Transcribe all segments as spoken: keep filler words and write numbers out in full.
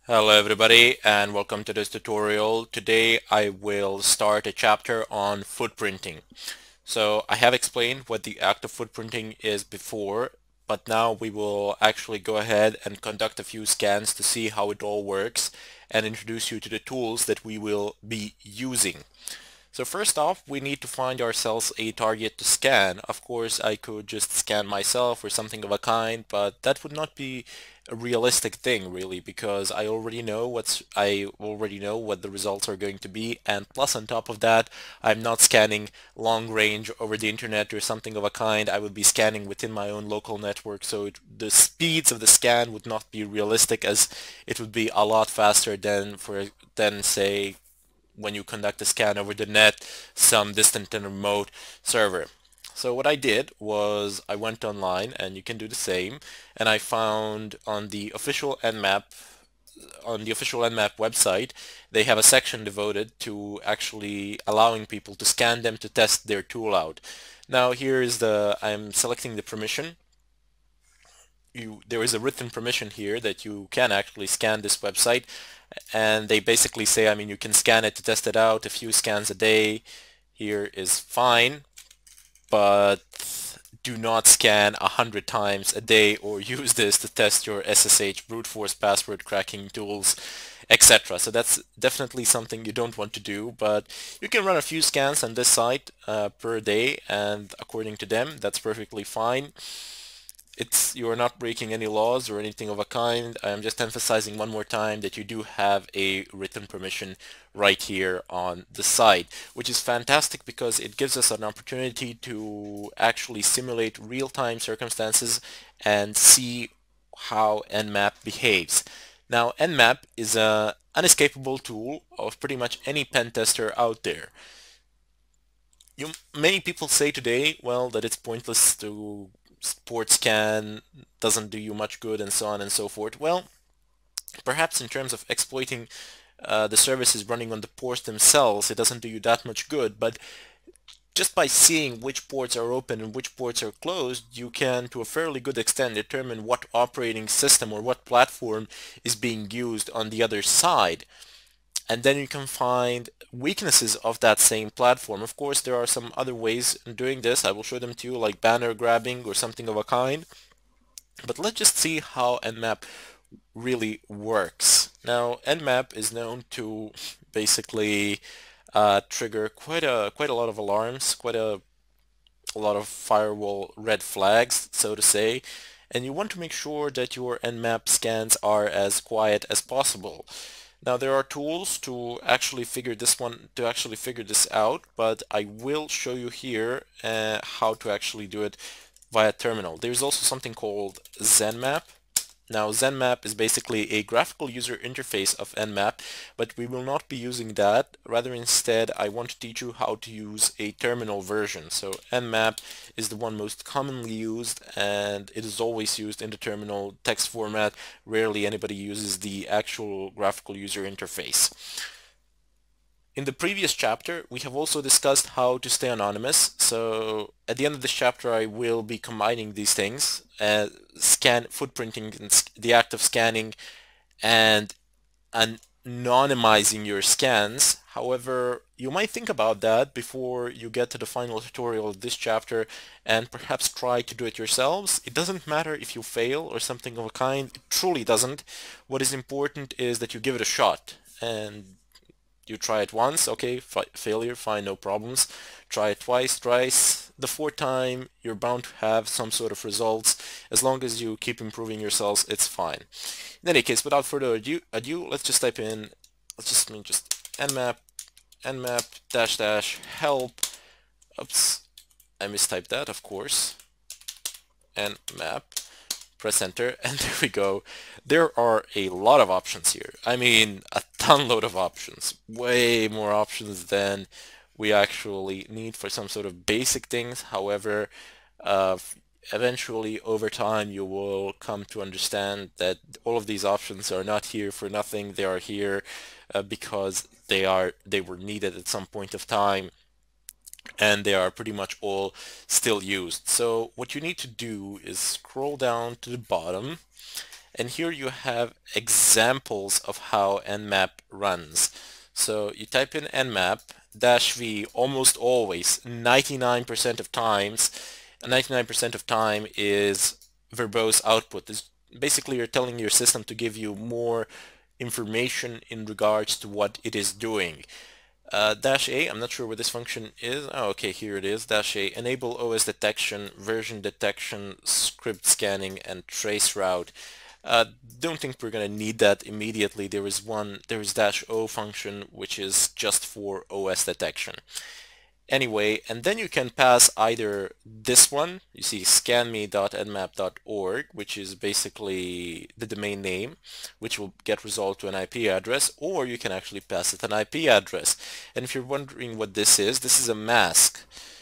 Hello everybody and welcome to this tutorial. Today I will start a chapter on footprinting. So I have explained what the act of footprinting is before, but now we will actually go ahead and conduct a few scans to see how it all works and introduce you to the tools that we will be using. So first off, we need to find ourselves a target to scan. Of course, I could just scan myself or something of a kind, but that would not be a realistic thing really, because I already know what's I already know what the results are going to be, and plus on top of that, I'm not scanning long range over the internet or something of a kind. I would be scanning within my own local network, so it, the speeds of the scan would not be realistic, as it would be a lot faster than for than say when you conduct a scan over the net, some distant and remote server. So what I did was I went online, and you can do the same, and I found on the official Nmap on the official Nmap website, they have a section devoted to actually allowing people to scan them to test their tool out. Now here is the I'm selecting the permission. You, there is a written permission here that you can actually scan this website, and they basically say, I mean, you can scan it to test it out. A few scans a day here is fine, but do not scan a hundred times a day or use this to test your S S H brute force password cracking tools, et cetera. So that's definitely something you don't want to do, but you can run a few scans on this site uh, per day, and according to them, that's perfectly fine. It's you're not breaking any laws or anything of a kind. I'm just emphasizing one more time that you do have a written permission right here on the site, which is fantastic because it gives us an opportunity to actually simulate real-time circumstances and see how Nmap behaves. Now, Nmap is a unescapable tool of pretty much any pen tester out there. You, many people say today, well, that it's pointless to port scan, doesn't do you much good, and so on and so forth. Well, perhaps in terms of exploiting uh, the services running on the ports themselves, it doesn't do you that much good, but just by seeing which ports are open and which ports are closed, you can, to a fairly good extent, determine what operating system or what platform is being used on the other side. And then you can find weaknesses of that same platform. Of course, there are some other ways in doing this. I will show them to you, like banner grabbing or something of a kind. But let's just see how Nmap really works. Now, Nmap is known to basically uh, trigger quite a quite a lot of alarms, quite a, a lot of firewall red flags, so to say. And you want to make sure that your Nmap scans are as quiet as possible. Now there are tools to actually figure this one to actually figure this out, but I will show you here uh, how to actually do it via terminal. There's also something called Nmap. Now Nmap is basically a graphical user interface of Nmap, but we will not be using that. Rather instead, I want to teach you how to use a terminal version. So Nmap is the one most commonly used, and it is always used in the terminal text format. Rarely anybody uses the actual graphical user interface. In the previous chapter, we have also discussed how to stay anonymous. So at the end of this chapter, I will be combining these things, uh, scan footprinting, and the act of scanning, and anonymizing your scans. However, you might think about that before you get to the final tutorial of this chapter and perhaps try to do it yourselves. It doesn't matter if you fail or something of a kind. It truly doesn't. What is important is that you give it a shot, and you try it once, okay, failure, fine, no problems. Try it twice, thrice. The fourth time, you're bound to have some sort of results. As long as you keep improving yourselves, it's fine. In any case, without further ado, ado let's just type in, let's just I mean just nmap, nmap dash dash help. Oops, I mistyped that, of course. Nmap. Press enter, and there we go. There are a lot of options here. I mean, a ton load of options. Way more options than we actually need for some sort of basic things. However, uh, eventually, over time, you will come to understand that all of these options are not here for nothing. They are here uh, because they are they were needed at some point of time, and they are pretty much all still used. So what you need to do is scroll down to the bottom, And here you have examples of how Nmap runs. So you type in Nmap dash v almost always, ninety-nine percent of times, ninety-nine percent of time is verbose output. It's basically you're telling your system to give you more information in regards to what it is doing. Uh, dash A, I'm not sure where this function is. Oh, okay, here it is. Dash A, enable O S detection, version detection, script scanning, and trace route. Uh, don't think we're going to need that immediately. There is one, there is dash O function, which is just for O S detection. Anyway, and then you can pass either this one, you see scanme dot nmap dot org, which is basically the domain name, which will get resolved to an I P address, or you can actually pass it an I P address. And if you're wondering what this is, this is a mask.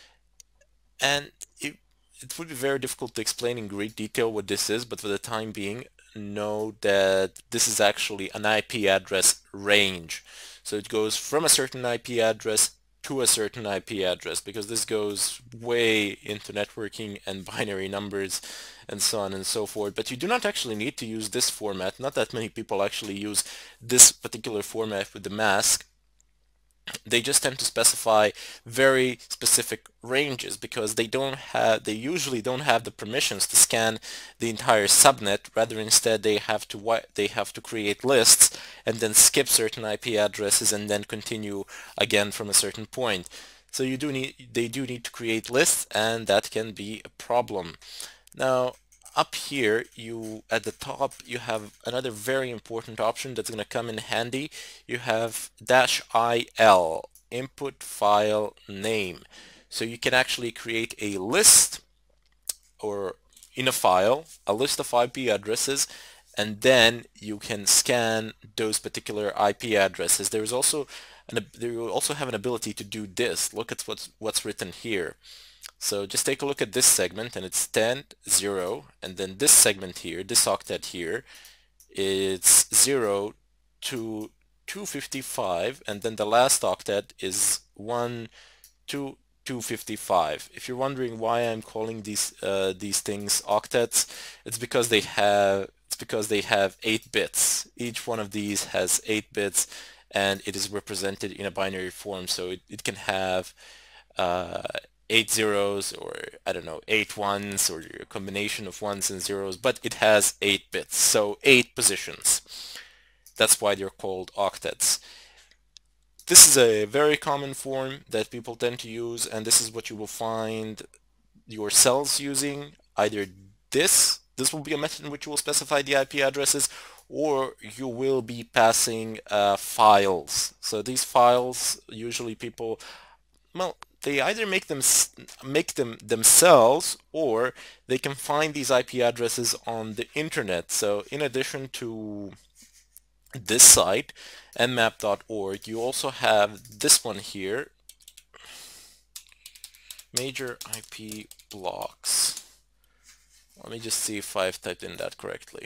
And it, it would be very difficult to explain in great detail what this is, but for the time being, know that this is actually an I P address range. So it goes from a certain I P address to a certain I P address, because this goes way into networking and binary numbers and so on and so forth. But you do not actually need to use this format. Not that many people actually use this particular format with the mask. They just tend to specify very specific ranges because they don't have, they usually don't have the permissions to scan the entire subnet. Rather, instead, they have to they have to create lists and then skip certain I P addresses and then continue again from a certain point. So you do need, they do need to create lists, and that can be a problem. Now, up here, you at the top, you have another very important option that's going to come in handy. You have dash I L, input file name. So you can actually create a list, or in a file, a list of I P addresses, and then you can scan those particular I P addresses. There is also an, there will also have an ability to do this. Look at what's what's written here. So just take a look at this segment, and it's ten, zero, and then this segment here, this octet here, it's zero to two fifty-five, and then the last octet is one to two fifty-five. If you're wondering why I'm calling these uh, these things octets, it's because they have it's because they have eight bits. Each one of these has eight bits, and it is represented in a binary form, so it, it can have uh, eight zeros, or I don't know, eight ones, or a combination of ones and zeros, but it has eight bits, so eight positions. That's why they're called octets. This is a very common form that people tend to use, and this is what you will find your cells using. Either this, this will be a method in which you will specify the I P addresses, or you will be passing uh, files. So these files, usually people, well, they either make them make them themselves, or they can find these I P addresses on the internet. So in addition to this site, nmap dot org, you also have this one here, major I P blocks. Let me just see if I've typed in that correctly.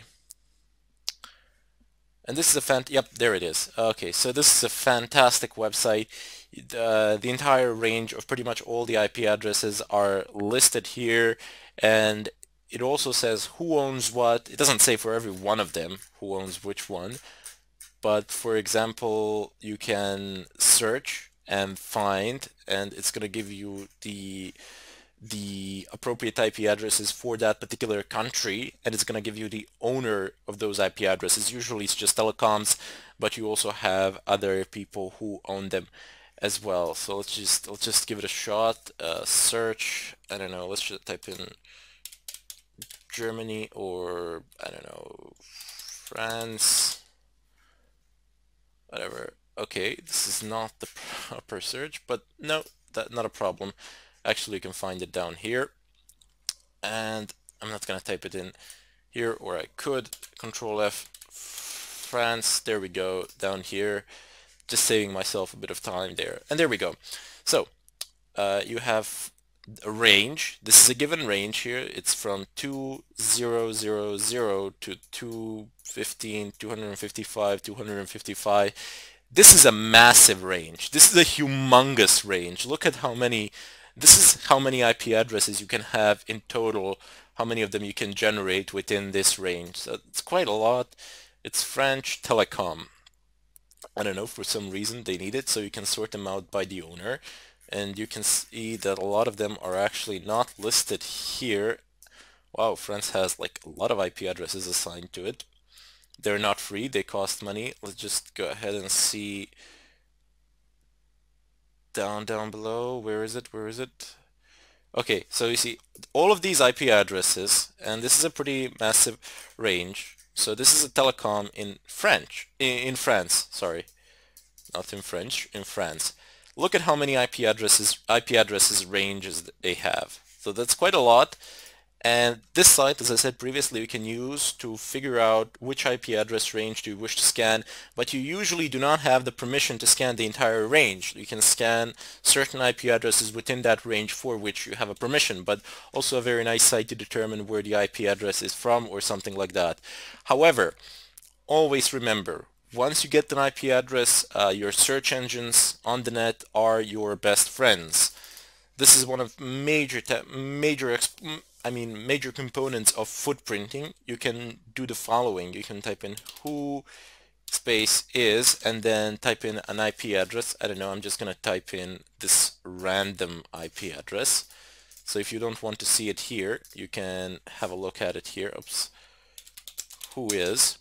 And this is a fan, yep, there it is. Okay, so this is a fantastic website. Uh, the entire range of pretty much all the I P addresses are listed here, and it also says who owns what. It doesn't say for every one of them who owns which one, but for example, you can search and find, and it's going to give you the the appropriate I P addresses for that particular country, and it's going to give you the owner of those I P addresses. Usually it's just telecoms, but you also have other people who own them as well. So let's just let's just give it a shot. Uh, search, I don't know, let's just type in Germany, or I don't know, France, whatever. Okay, this is not the proper search, but no, that not a problem. Actually, you can find it down here, and I'm not going to type it in here, or I could. Control F, France, there we go, down here, just saving myself a bit of time there, and there we go. So uh, you have a range. This is a given range here. It's from two thousand to two fifteen, two fifty-five, two fifty-five. This is a massive range. This is a humongous range. Look at how many This is how many I P addresses you can have in total how many of them you can generate within this range. So it's quite a lot. It's French Telecom. I don't know, for some reason they need it, so you can sort them out by the owner. And you can see that a lot of them are actually not listed here. Wow, France has like a lot of I P addresses assigned to it. They're not free, they cost money. Let's just go ahead and see down, down below. Where is it? Where is it? Okay, so you see all of these I P addresses, and this is a pretty massive range. So this is a telecom in French, in, in France, sorry, not in French, in France. Look at how many I P addresses, I P addresses ranges they have. So that's quite a lot. And this site, as I said previously, we can use to figure out which I P address range do you wish to scan, but you usually do not have the permission to scan the entire range. You can scan certain I P addresses within that range for which you have a permission, but also a very nice site to determine where the I P address is from or something like that. However, always remember, once you get an I P address, uh, your search engines on the net are your best friends. This is one of major major exp I mean major components of footprinting. You can do the following. You can type in who space is and then type in an I P address. I don't know, I'm just gonna type in this random I P address. So if you don't want to see it here, you can have a look at it here. Oops. Who is,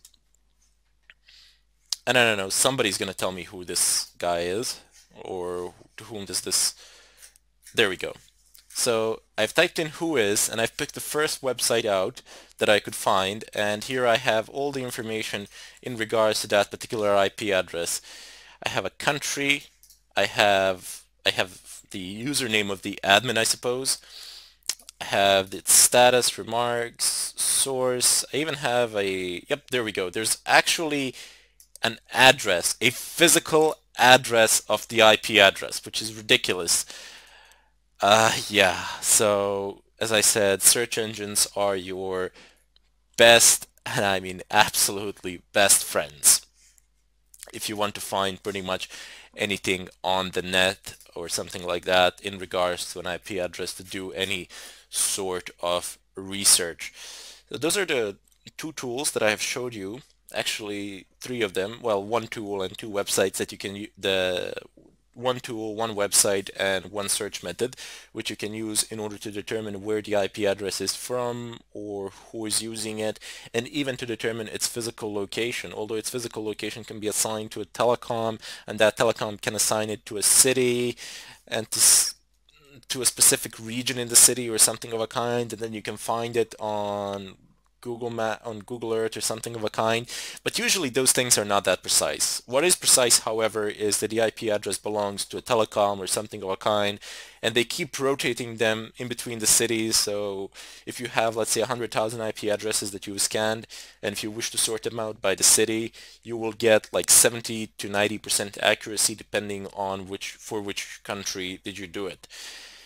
and I don't know, somebody's gonna tell me who this guy is, or to whom does this, there we go. So I've typed in who is, and I've picked the first website out that I could find, and here I have all the information in regards to that particular I P address. I have a country, I have I have the username of the admin, I suppose. I have its status, remarks, source. I even have a, yep, there we go. There's actually an address, a physical address of the I P address, which is ridiculous. Uh, yeah, so as I said, search engines are your best, and I mean absolutely best friends. If you want to find pretty much anything on the net or something like that in regards to an I P address to do any sort of research. So those are the two tools that I have showed you. Actually, three of them. Well, one tool and two websites that you can, the one tool, one website, and one search method, which you can use in order to determine where the I P address is from or who is using it, and even to determine its physical location. Although its physical location can be assigned to a telecom, and that telecom can assign it to a city and to to a specific region in the city or something of a kind, and then you can find it on Google Map, on Google Earth or something of a kind, but usually those things are not that precise. What is precise, however, is that the I P address belongs to a telecom or something of a kind, and they keep rotating them in between the cities. So if you have, let's say, one hundred thousand I P addresses that you've scanned, and if you wish to sort them out by the city, you will get like seventy to ninety percent accuracy depending on which, for which country did you do it.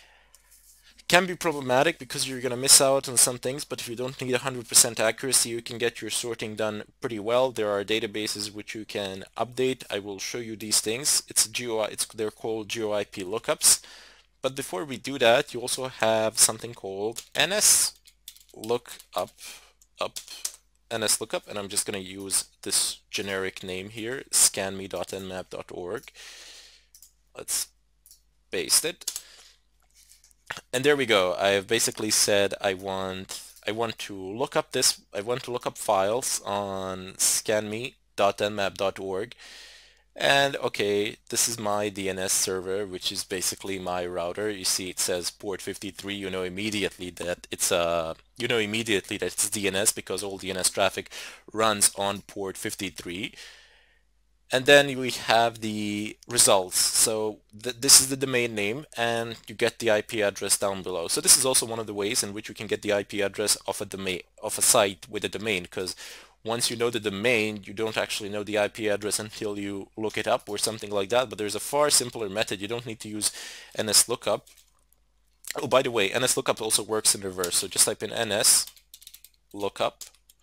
Can be problematic because you're going to miss out on some things, but if you don't need one hundred percent accuracy, you can get your sorting done pretty well. There are databases which you can update. I will show you these things. It's geo, it's they're called geo I P lookups. But before we do that, you also have something called N S lookup up N S lookup, and I'm just going to use this generic name here, scanme dot nmap dot org. Let's paste it. And there we go. I've basically said I want I want to look up this I want to look up files on scanme dot nmap dot org. And okay, this is my D N S server, which is basically my router. You see it says port fifty-three. You know immediately that it's a you know immediately that it's D N S because all D N S traffic runs on port fifty-three. And then we have the results. So th this is the domain name, and you get the I P address down below. So this is also one of the ways in which you can get the I P address of a domain of a site with a domain, because once you know the domain, you don't actually know the I P address until you look it up or something like that. But there's a far simpler method. You don't need to use N S lookup. Oh, by the way, N S lookup also works in reverse. So just type in N S lookup,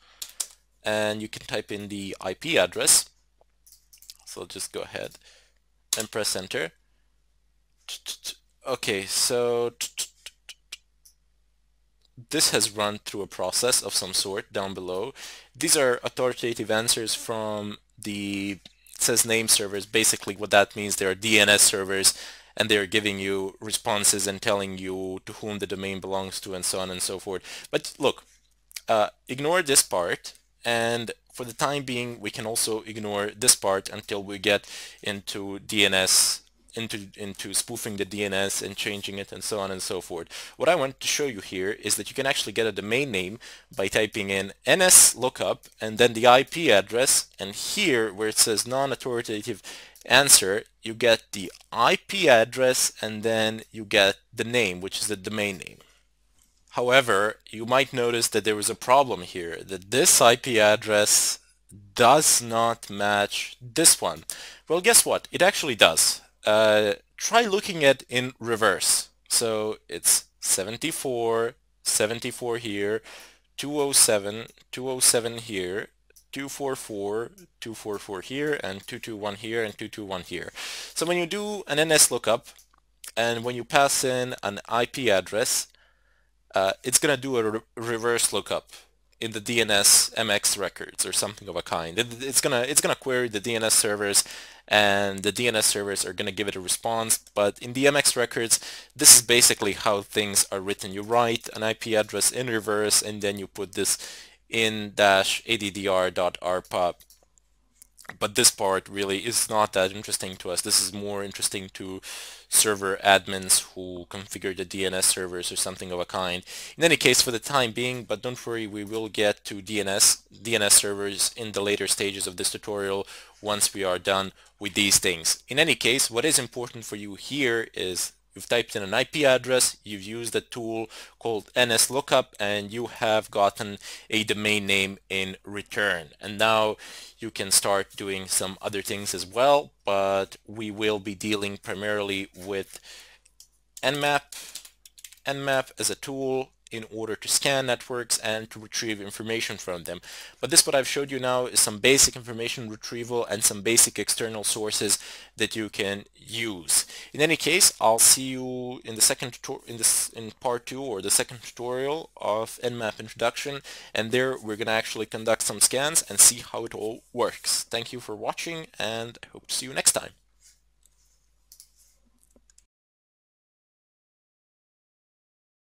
and you can type in the I P address. So just go ahead and press enter. Okay, so this has run through a process of some sort down below. These are authoritative answers from the, it says name servers. Basically what that means, they are D N S servers, and they're giving you responses and telling you to whom the domain belongs to and so on and so forth. But look, uh, ignore this part, and for the time being we can also ignore this part until we get into D N S, into into spoofing the D N S and changing it and so on and so forth. What I want to show you here is that you can actually get a domain name by typing in nslookup and then the I P address, and here where it says non-authoritative answer, you get the I P address and then you get the name, which is the domain name. However, you might notice that there was a problem here, that this I P address does not match this one. Well, guess what? It actually does. Uh, try looking at in reverse. So it's seventy-four, seventy-four here, two oh seven, two oh seven here, two forty-four, two forty-four here, and two twenty-one here, and two twenty-one here. So when you do an N S lookup, and when you pass in an I P address, uh, it's going to do a re reverse lookup in the D N S M X records or something of a kind. It, it's gonna it's gonna query the D N S servers, and the D N S servers are gonna give it a response. But in the M X records, this is basically how things are written. You write an I P address in reverse, and then you put this in dash addr.rpop. But this part really is not that interesting to us. This is more interesting to server admins who configure the D N S servers or something of a kind. In any case, for the time being, but don't worry, we will get to D N S, D N S servers in the later stages of this tutorial once we are done with these things. In any case, what is important for you here is you've typed in an I P address, you've used a tool called nslookup, and you have gotten a domain name in return. And now you can start doing some other things as well, but we will be dealing primarily with Nmap. Nmap as a tool in order to scan networks and to retrieve information from them. But this, what I've showed you now, is some basic information retrieval and some basic external sources that you can use. In any case, I'll see you in the second in this in part two, or the second tutorial of Nmap introduction, and there we're going to actually conduct some scans and see how it all works. Thank you for watching, and I hope to see you next time.